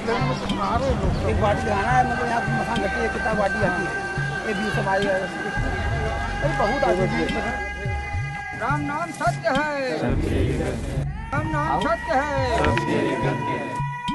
एक वाटी खाना है, मतलब यहाँ मखान घटी है, कितना वाटी आती है, ये 20 हमारी बहुत आती है। राम नाम सत्य है, राम नाम सत्य है।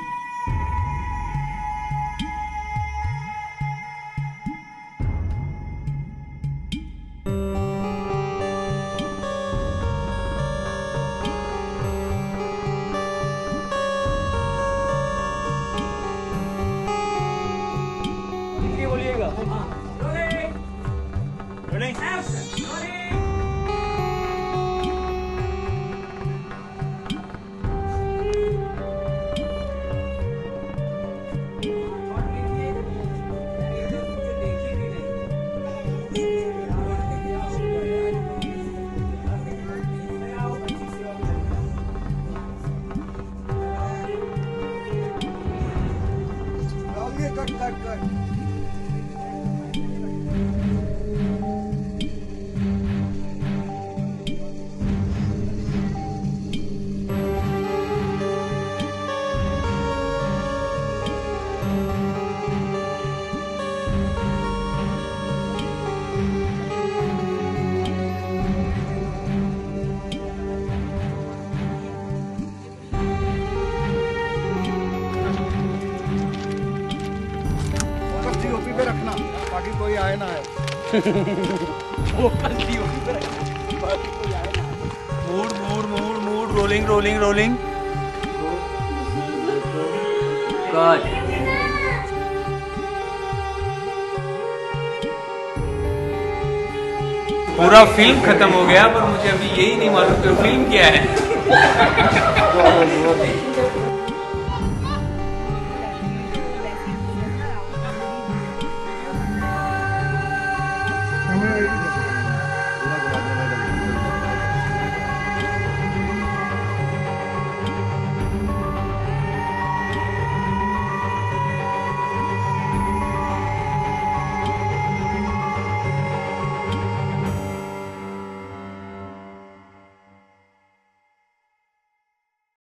पे रखना ताकि कोई आए ना आए। Mood mood mood mood rolling rolling rolling. पूरा फिल्म खत्म हो गया, पर मुझे अभी यही नहीं मालूम कि फिल्म क्या है।